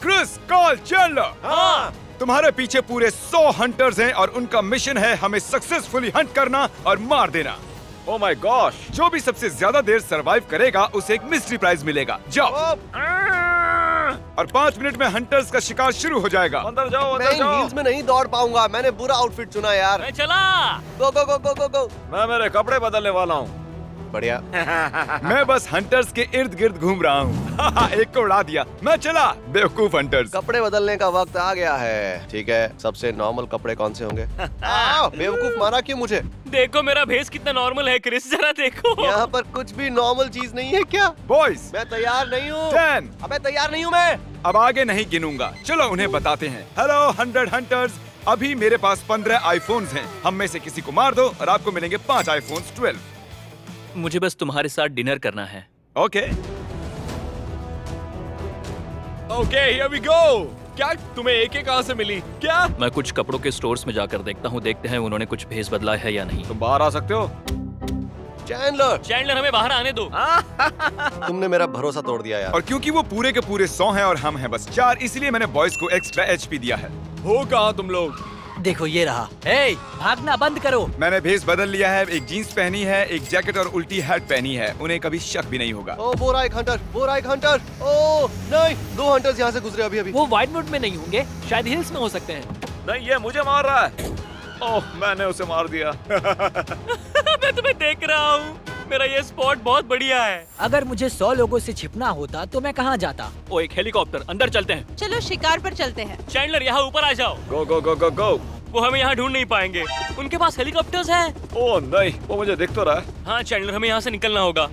Chris, Karl, Chandler. हाँ। तुम्हारे पीछे पूरे 100 हंटर्स हैं और उनका मिशन है हमें सक्सेसफुली हंट करना और मार देना। Oh my gosh. जो भी सबसे ज्यादा देर सरवाइव करेगा उसे एक मिस्ट्री प्राइज मिलेगा। जाओ। और 5 मिनट में हंटर्स का शिकार शुरू हो जाएगा। अंदर जाओ, मैं अंदर जाओ। हील्स में नहीं दौड़ पाऊंगा, मैंने बुरा आउटफिट चुना यार। मैं चला। गो गो गो गो गो गो। मैं मेरे कपड़े बदलने वाला हूँ। बढ़िया। मैं बस हंटर्स के इर्द गिर्द घूम रहा हूँ। एक को उड़ा दिया। मैं चला। बेवकूफ हंटर्स। कपड़े बदलने का वक्त आ गया है। ठीक है, सबसे नॉर्मल कपड़े कौन से होंगे? बेवकूफ माना क्यों मुझे? देखो मेरा भेस कितना नॉर्मल है क्रिस, जरा देखो। यहाँ पर कुछ भी नॉर्मल चीज नहीं है क्या? बॉयज, मैं तैयार नहीं हूँ। 10। अबे तैयार नहीं हूँ मैं। अब आगे नहीं गिनूंगा, चलो उन्हें बताते हैं। हेलो 100 हंटर्स, अभी मेरे पास 15 आईफोन्स हैं। हम में से किसी को मार दो और आपको मिलेंगे 5 आईफोन्स 12। मुझे बस तुम्हारे साथ डिनर करना है। Okay. Okay, here we go. क्या तुम्हें AK कहाँ से मिली? क्या? मैं कुछ कपड़ों के स्टोर्स में जाकर देखता हूँ, देखते हैं उन्होंने कुछ भेस बदला है या नहीं। तुम बाहर आ सकते हो? चैंडलर, चैंडलर हमें बाहर आने दो। तुमने मेरा भरोसा तोड़ दिया यार। और क्योंकि वो पूरे के पूरे 100 हैं और हम हैं बस 4, इसलिए मैंने बॉयज को एक्स्ट्रा HP दिया है। हो कहाँ तुम लोग? देखो ये रहा। ए, भागना बंद करो। मैंने भेस बदल लिया है, एक जीन्स पहनी है, एक जैकेट और उल्टी हैट पहनी है। उन्हें कभी शक भी नहीं होगा। ओ वो रहा एक हंटर, वो रहा एक हंटर। ओ नहीं, 2 हंटर्स यहाँ से गुजरे अभी अभी। वो वाइट नोट में नहीं होंगे, शायद हिल्स में हो सकते हैं। नहीं, ये मुझे मार रहा है। ओह, मैंने उसे मार दिया। मैं तुम्हें देख रहा हूँ। मेरा ये स्पॉट बहुत बढ़िया है। अगर मुझे 100 लोगों से छिपना होता तो मैं कहाँ जाता? ओ, एक हेलीकॉप्टर, अंदर चलते हैं। चलो शिकार पर चलते हैं। चैंडलर यहाँ ऊपर आ जाओ। गो गो गो गो गो। वो हमें यहाँ ढूंढ नहीं पाएंगे, उनके पास हेलीकॉप्टर्स हैं। ओह नहीं, वो मुझे दिख तो रहा है। हाँ चैंडलर, हमें यहाँ से निकलना होगा।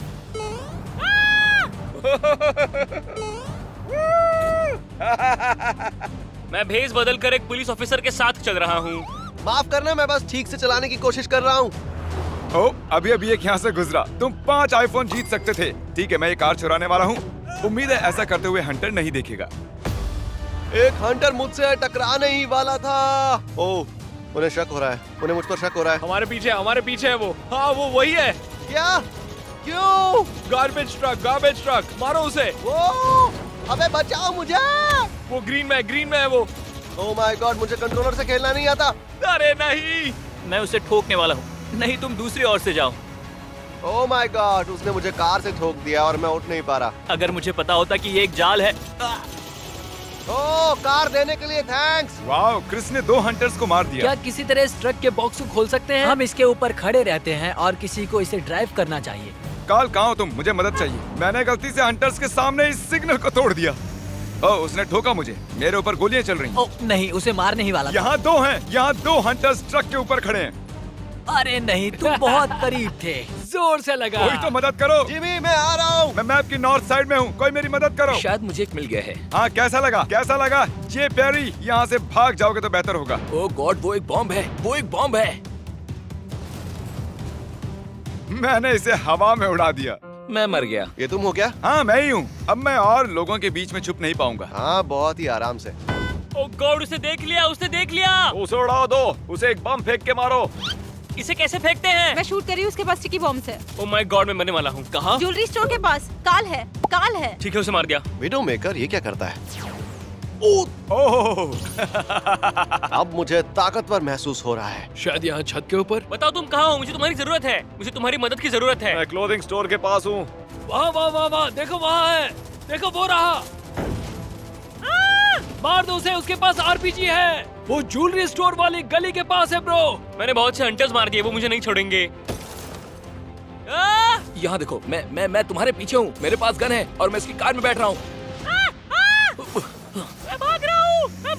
मैं भेस बदल कर एक पुलिस ऑफिसर के साथ चल रहा हूँ। माफ करना, मैं बस ठीक से चलाने की कोशिश कर रहा हूँ। ओ, अभी अभी एक यहाँ से गुजरा। तुम 5 आईफोन जीत सकते थे। ठीक है, मैं ये कार चुराने वाला हूँ। उम्मीद है ऐसा करते हुए हंटर नहीं देखेगा। एक हंटर मुझसे टकराने ही वाला था। ओह, उन्हें शक हो रहा है, उन्हें मुझ पर शक हो रहा है। हमारे पीछे है वो। हाँ, वो वही है। क्या? क्यों? गार्बेज ट्रक, मारो उसे। वो, अबे बचाओ मुझे। वो ग्रीन में है वो। ओह माय गॉड, मुझे कंट्रोलर से खेलना नहीं आता। अरे नहीं, मैं उसे ठोकने वाला हूँ। नहीं, तुम दूसरी ओर से जाओ। ओह माय गॉड, उसने मुझे कार से ठोक दिया और मैं उठ नहीं पा रहा। अगर मुझे पता होता कि ये एक जाल है। ओह, कार देने के लिए थैंक्स। वाह, क्रिस ने 2 हंटर्स को मार दिया। क्या किसी तरह इस ट्रक के बॉक्स को खोल सकते हैं? हम इसके ऊपर खड़े रहते हैं और किसी को इसे ड्राइव करना चाहिए। कार्ल, कहाँ हो तुम? मुझे मदद चाहिए। मैंने गलती से हंटर्स के सामने इस सिग्नल को तोड़ दिया। ओह, उसने ठोका मुझे। मेरे ऊपर गोलियां चल रही हैं। ओह नहीं, उसे मारने ही वाला था। यहाँ 2 हैं। यहाँ 2 हंटर्स ट्रक के ऊपर खड़े हैं। अरे नहीं, तुम बहुत करीब थे। जोर से लगा। कोई तो मदद करो। जिमी, मैं आ रहा हूँ। मैं मैप की नॉर्थ साइड में हूँ, कोई मेरी मदद करो। शायद मुझे एक मिल गया है। हाँ, कैसा लगा? जे पेरी, यहाँ से भाग जाओगे तो बेहतर होगा। ओह गॉड, वो एक बॉम्ब है। मैंने इसे हवा में उड़ा दिया। मैं मर गया। ये तुम हो क्या? हाँ, मैं ही हूँ। अब मैं और लोगों के बीच में छुप नहीं पाऊंगा। हाँ, बहुत ही आराम से। ओह गॉड, उसने देख लिया। उसे उड़ाओ दो। उसे एक बम फेंक के मारो। इसे कैसे फेंकते हैं? मैं शूट कर रही हूँ उसके पास स्टिकी बॉम्ब से। ओह माय गॉड, मैं मरने वाला हूँ। कहाँ? ज्वेलरी स्टोर के पास। काल है। ठीक है, उसे मार दिया। विडो मेकर ये क्या करता है? ओह, अब मुझे ताकतवर महसूस हो रहा है। शायद यहाँ छत के ऊपर। बताओ तुम कहाँ हो? मुझे तुम्हारी जरूरत है। मुझे तुम्हारी मदद की जरूरत है। मैं क्लोथिंग स्टोर के पास हूँ। वाह, देखो वहाँ है। देखो वो रहा। मार दो उसे, उसके पास RPG है। वो ज्वेलरी स्टोर वाली गली के पास है ब्रो। मैंने बहुत से हंटर्स मार दिए, वो मुझे नहीं छोड़ेंगे। यहाँ देखो, मैं तुम्हारे पीछे हूँ। मेरे पास गन है और मैं इसकी कार में बैठ रहा हूँ। मैं भाग रहा हूँ। मैं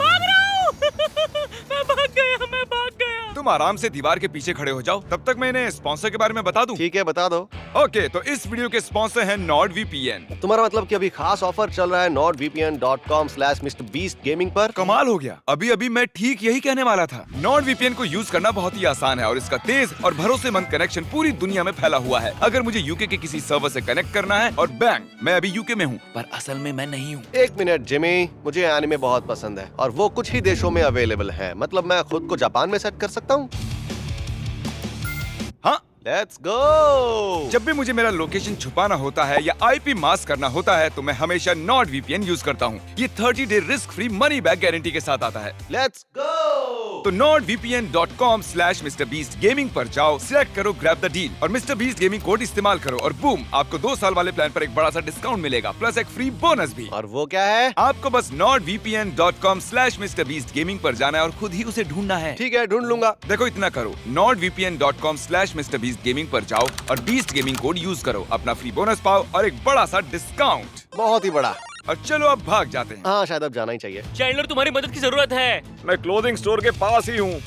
भाग गया। तुम आराम से दीवार के पीछे खड़े हो जाओ, तब तक मैं इन्हें स्पॉन्सर के बारे में बता दूं। ठीक है, बता दो। ओके, तो इस वीडियो के स्पॉन्सर हैं NordVPN। तुम्हारा मतलब कि अभी खास ऑफर चल रहा है NordVPN.com/MrBeastGaming पर। कमाल हो गया। अभी अभी मैं ठीक यही कहने वाला था। NordVPN को यूज करना बहुत ही आसान है और इसका तेज और भरोसेमंद कनेक्शन पूरी दुनिया में फैला हुआ है। अगर मुझे यूके के किसी सर्वर से कनेक्ट करना है और बैंग, मैं अभी यूके में हूँ, पर असल में मैं नहीं हूँ। एक मिनट जिमी, मुझे एनिमे बहुत पसंद है और वो कुछ ही देशों में अवेलेबल है। मतलब मैं खुद को जापान में सेट कर सकता हूँ। हाँ, लेट्स गो। जब भी मुझे मेरा लोकेशन छुपाना होता है या आईपी मास्क करना होता है तो मैं हमेशा NordVPN यूज करता हूँ। ये 30 day risk free money back guarantee के साथ आता है। Let's go. तो NordVPN.com/MrBeastGaming पर जाओ, सिलेक्ट करो ग्रैब द डील और मिस्टर बीस्ट गेमिंग कोड इस्तेमाल करो और बूम, आपको 2 साल वाले प्लान पर एक बड़ा सा डिस्काउंट मिलेगा प्लस एक फ्री बोनस भी। और वो क्या है? आपको बस NordVPN.com/MrBeastGaming पर जाना है और खुद ही उसे ढूंढना है। ठीक है, ढूंढ लूंगा। देखो इतना करो, NordVPN.com/MrBeastGaming पर जाओ और बीस्ट गेमिंग कोड यूज करो, अपना फ्री बोनस पाओ और एक बड़ा सा डिस्काउंट। बहुत ही बड़ा। और चलो अब भाग जाते हैं। हाँ, शायद अब जाना ही चाहिए। चैंडलर, तुम्हारी मदद की जरूरत है। मैं क्लोथिंग स्टोर के पास ही हूँ।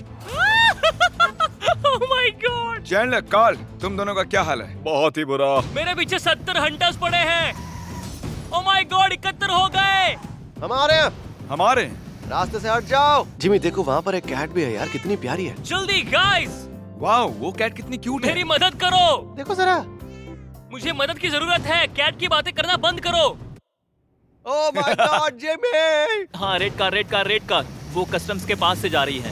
Oh my God! Chandler, Karl, तुम दोनों का क्या हाल है? बहुत ही बुरा। मेरे पीछे 70 हंटर्स पड़े हैं। Oh my God! 71 हो गए। हमारे रास्ते से हट जाओ। जिमी देखो, वहाँ पर एक कैट भी है यार, कितनी प्यारी है। जल्दी गाइस, वाओ, वो कैट कितनी क्यूट है। मेरी मदद करो। देखो जरा। मुझे मदद की जरूरत है। कैट की बातें करना बंद करो। Oh my God, Jimmy. हाँ, रेड कार। वो कस्टम्स के पास से जा रही है।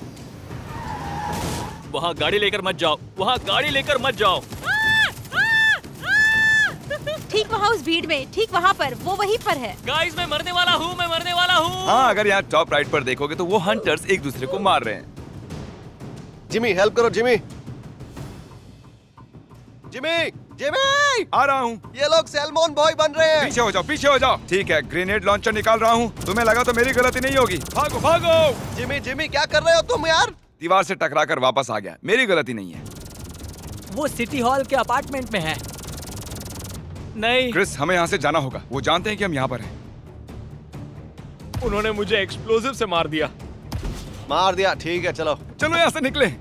वहाँ गाड़ी लेकर मत जाओ। ठीक वहाँ उस भीड़ में, ठीक वहाँ पर, वो वहीं पर है। गाइस, मैं मरने वाला हूँ। हाँ, अगर यहाँ टॉप राइट पर देखोगे तो वो हंटर्स एक दूसरे को मार रहे हैं। जिमी, हेल्प करो जिमी। आ रहा हूँ। ये लोग सैल्मन बॉय बन रहे हैं। पीछे हो जाओ। ठीक है, ग्रेनेड लॉन्चर निकाल रहा हूँ। तुम्हें लगा तो मेरी गलती नहीं होगी। भागो। जिमी क्या कर रहे हो तुम यार? दीवार से टकराकर वापस आ गया, मेरी गलती नहीं है। वो सिटी हॉल के अपार्टमेंट में है। नहीं, क्रिस, हमें यहाँ से जाना होगा। वो जानते हैं कि हम यहाँ पर हैं। उन्होंने मुझे एक्सप्लोसिव से मार दिया। ठीक है, चलो यहाँ से निकले।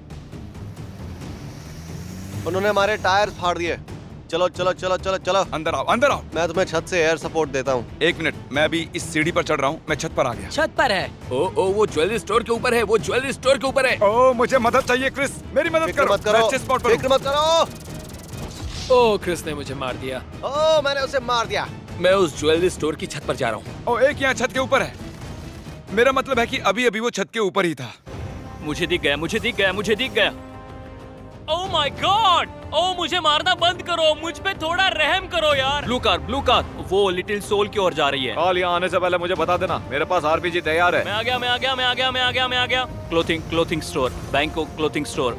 उन्होंने हमारे टायर फाड़ दिए। चलो। अंदर आओ। मैं तुम्हें छत से एयर सपोर्ट देता हूँ। 1 मिनट, मैं अभी इस सीढ़ी पर चढ़ रहा हूँ। मैं छत पर आ गया। छत पर है। वो ज्वेलरी स्टोर के ऊपर है। ओह, मुझे मदद चाहिए क्रिस, मेरी मदद करो। मैं अच्छे स्पॉट पर हूँ। फिक्र मत करो। ओह, क्रिस ने मुझे मार दिया। ओह, मैंने उसे मार दिया। मैं उस ज्वेलरी स्टोर की छत पर जा रहा हूँ। ओह, एक यहाँ छत के ऊपर है। मेरा मतलब है कि अभी वो छत के ऊपर ही था। मुझे दिख गया। Oh my God! ओह, मुझे मारना बंद करो। मुझ पे थोड़ा रहम करो यार। Blue car. वो लिटिल सोल की ओर जा रही है। कॉल यहाँ आने से पहले मुझे बता देना। मेरे पास RPG तैयार है। मैं आ गया। Clothing store, Bangkok clothing store.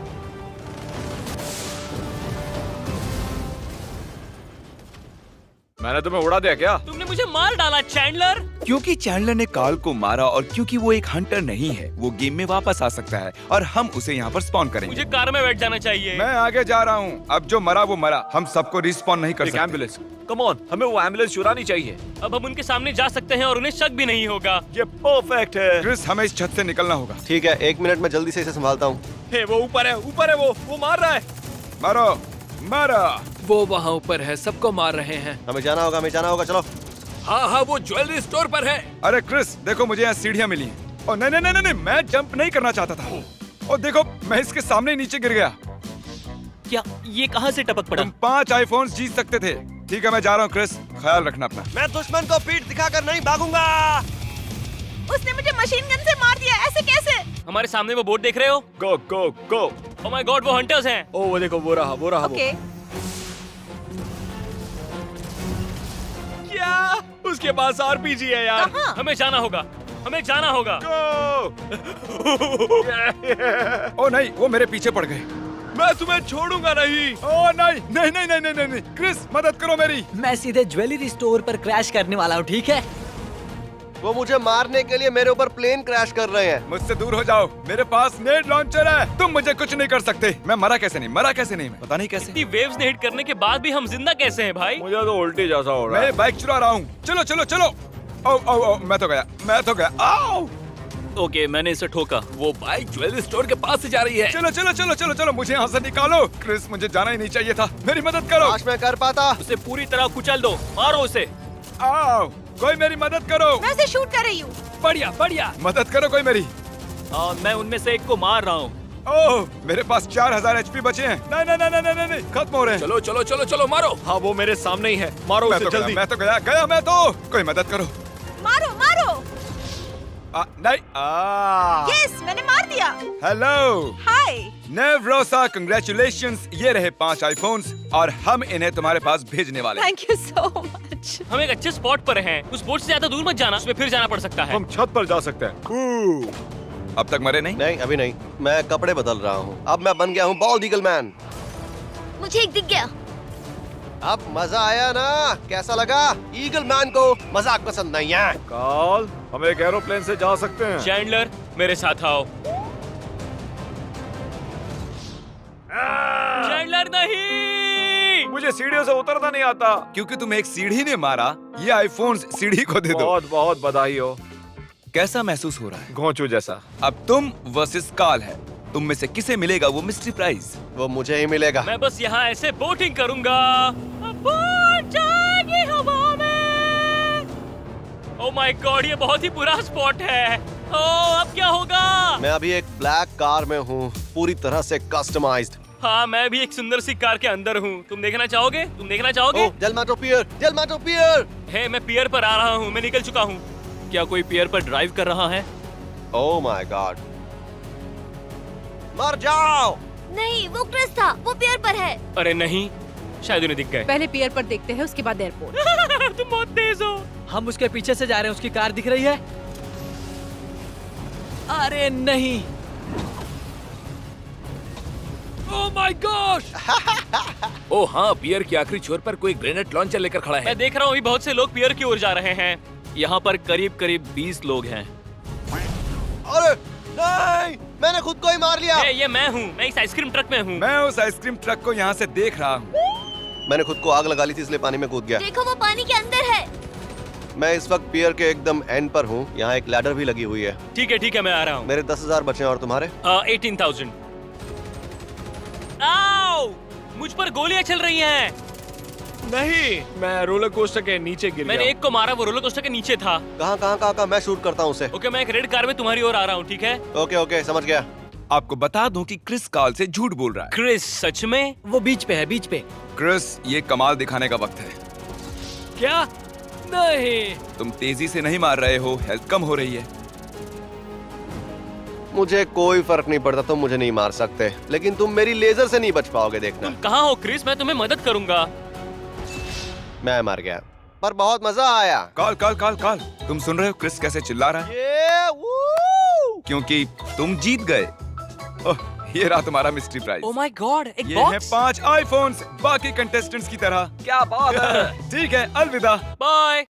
मैंने तुम्हें उड़ा दिया क्या? तुमने मुझे मार डाला चैंडलर। क्योंकि चैंडलर ने कार्ल को मारा और क्योंकि वो एक हंटर नहीं है, वो गेम में वापस आ सकता है और हम उसे यहाँ पर स्पॉन करेंगे। मुझे कार में बैठ जाना चाहिए। मैं आगे जा रहा हूँ। अब जो मरा वो मरा, हम सबको रिस्पॉन नहीं कर एक सकते। एम्बुलेंस, कम ऑन, हमें वो एम्बुलेंस चुरानी चाहिए। अब हम उनके सामने जा सकते हैं और उन्हें शक भी नहीं होगा। ये परफेक्ट है। क्रिस, हमें इस छत से निकलना होगा। ठीक है, 1 मिनट में जल्दी से इसे संभालता हूँ। वो ऊपर है वो मार रहा है। मारो। वो वहाँ ऊपर है, सबको मार रहे हैं। हमें जाना होगा, चलो। हाँ, वो ज्वेलरी स्टोर पर है। अरे क्रिस, देखो मुझे यहाँ सीढ़ियाँ मिली हैं। और नहीं, मैं जंप नहीं करना चाहता था। और देखो, मैं इसके सामने नीचे गिर गया। क्या ये कहाँ से टपक पड़ा? तुम 5 आईफोन्स जीत सकते थे। ठीक है, मैं जा रहा हूँ क्रिस, ख्याल रखना अपना। मैं दुश्मन को पीठ दिखाकर नहीं भागूंगा। उसने मुझे मशीन गन से मार दिया। ऐसे कैसे? हमारे सामने वो बोर्ड देख रहे हो? गो। ओह माय गॉड, वो हंटर्स हैं। ओ वो देखो, वो रहा ओके। क्या? उसके पास RPG है यार। कहाँ? हमें जाना होगा। ओ नहीं, वो मेरे पीछे पड़ गए। मैं तुम्हें छोड़ूंगा नहीं। ओ नहीं, क्रिस, मदद करो मेरी। मैं सीधे ज्वेलरी स्टोर पर क्रैश करने वाला हूँ, ठीक है? वो मुझे मारने के लिए मेरे ऊपर प्लेन क्रैश कर रहे हैं। मुझसे दूर हो जाओ, मेरे पास नेट लॉन्चर है। तुम मुझे कुछ नहीं कर सकते। मैं मरा कैसे नहीं, मैं पता नहीं कैसे। इतनी वेव्स ने हिट करने के बाद भी हम जिंदा कैसे हैं भाई? मुझे तो उल्टी जैसा हो रहा है। मैं बाइक चुरा रहा हूँ। चलो। ओ, मैं तो गया। आओ। ओके, मैंने इसे ठोका। वो बाइक ज्वेलरी स्टोर के पास से जा रही है। चलो, मुझे यहाँ से निकालो। क्रिस, मुझे जाना ही नहीं चाहिए था। मेरी मदद करो। काश मैं कर पाता। उसे पूरी तरह कुचल दो, मारो उसे। आओ, कोई मेरी मदद करो। मैं उसे शूट कर रही हूँ। बढ़िया। मदद करो कोई मेरी। मैं उनमें से एक को मार रहा हूँ। ओह, मेरे पास 4000 HP बचे हैं। नहीं, खत्म हो रहे हैं। चलो मारो। हाँ, वो मेरे सामने ही है। मारो उसे जल्दी। मैं तो गया। कोई मदद करो। मारो। नहीं यस, मैंने मार दिया। Hello hi. नेवरोसा, कंग्रेचुलेशंस। ये रहे 5 आईफोन्स और हम इन्हें तुम्हारे पास भेजने वाले हैं। Thank you so much. हम एक अच्छे स्पॉट पर हैं। उस बोट से ज्यादा दूर मत जाना, उसमें फिर जाना पड़ सकता है। हम छत पर जा सकते हैं। अब तक मरे नहीं? नहीं, अभी नहीं। मैं कपड़े बदल रहा हूँ। अब मैं बन गया हूँ बॉल्ड ईगल मैन। मुझे एक दिख गया। अब मजा आया ना? कैसा लगा? ईगल मैन को मजाक पसंद नहीं है। कार्ल, हम एक एरोप्लेन से जा सकते हैं। चैंडलर, मेरे साथ आओ। चैंडलर नहीं, मुझे सीढ़ियों से उतरना नहीं आता। क्योंकि तुम्हें एक सीढ़ी ने मारा। ये आईफोन्स सीढ़ी को दे दो। बहुत बहुत बधाई हो। कैसा महसूस हो रहा है? घोंचू जैसा। अब तुम वर्सेस कार्ल है। तुम में से किसे मिलेगा वो मिस्ट्री प्राइज? वो मुझे ही मिलेगा। मैं बस यहाँ ऐसे बोटिंग करूंगा। बोट जाएगी हवा में। ओह माय गॉड, ये बहुत ही बुरा स्पॉट है। ओह, अब क्या होगा? मैं अभी एक ब्लैक कार में हूँ, पूरी तरह से कस्टमाइज्ड। हाँ, मैं भी एक सुंदर सी कार के अंदर हूँ। तुम देखना चाहोगे? तुम देखना चाहोगे? ओह, जेलमाटो पियर, जेलमाटो पियर। हे, मैं पियर पर आ रहा हूँ। मैं निकल चुका हूँ। क्या कोई पियर पर ड्राइव कर रहा है? Oh my God. मर जाओ। नहीं, वो क्रिस था। वो पियर पर है। अरे नहीं, शायद उन्हें दिख गए। पहले पियर पर देखते हैं, उसके बाद एयरपोर्ट। तुम बहुत तेज हो। हम उसके पीछे से जा रहे हैं। उसकी कार दिख रही है? अरे नहीं। ओह माय गॉश! ओह हाँ, पियर के आखिरी छोर पर कोई ग्रेनेड लॉन्चर लेकर खड़ा है। मैं देख रहा हूँ, अभी बहुत से लोग पियर की ओर जा रहे हैं। यहाँ पर करीब करीब 20 लोग हैं। अरे नहीं, मैंने खुद को ही मार लिया। ये मैं हूँ। मैं इस आइसक्रीम ट्रक में हूँ। मैं उस आइसक्रीम ट्रक को यहाँ से देख रहा हूँ। मैंने खुद को आग लगा ली थी, इसलिए पानी में कूद गया। देखो, वो पानी के अंदर है। मैं इस वक्त पियर के एकदम एंड पर हूँ। यहाँ एक लैडर भी लगी हुई है। ठीक है, मैं आ रहा हूँ। मेरे 10,000 बचे हैं और तुम्हारे? 18,000। आओ! मुझ पर गोलियां चल रही हैं। नहीं, मैं रोलर कोस्टर के नीचे गिर मैंने गया। एक को मारा, वो रोलर कोस्टर के नीचे था। कहाँ? मैं शूट करता हूँ उसे। ओके, मैं एक रेड कार में तुम्हारी ओर आ रहा हूँ, ठीक है? ओके, समझ गया। आपको बता दूं कि क्रिस कार्ल से झूठ बोल रहा है। क्रिस, सच में? वो बीच पे है, बीच पे। क्रिस, ये कमाल दिखाने का वक्त है। क्या? नहीं। तुम तेजी से नहीं मार रहे हो, हेल्थ कम हो रही है। मुझे कोई फर्क नहीं पड़ता, तुम मुझे नहीं मार सकते, लेकिन तुम मेरी लेजर से नहीं बच पाओगे, देखना। तुम कहाँ हो क्रिस? मैं तुम्हें मदद करूंगा। मैं मर गया, पर बहुत मजा आया। कार्ल, तुम सुन रहे हो क्रिस कैसे चिल्ला रहा है? क्योंकि तुम जीत गए। ओह, ये रहा तुम्हारा mystery prize. Oh my God, एक ये बॉक्स। है 5 आईफोन्स, बाकी कंटेस्टेंट्स की तरह। क्या बात है। ठीक है, अलविदा। बाय।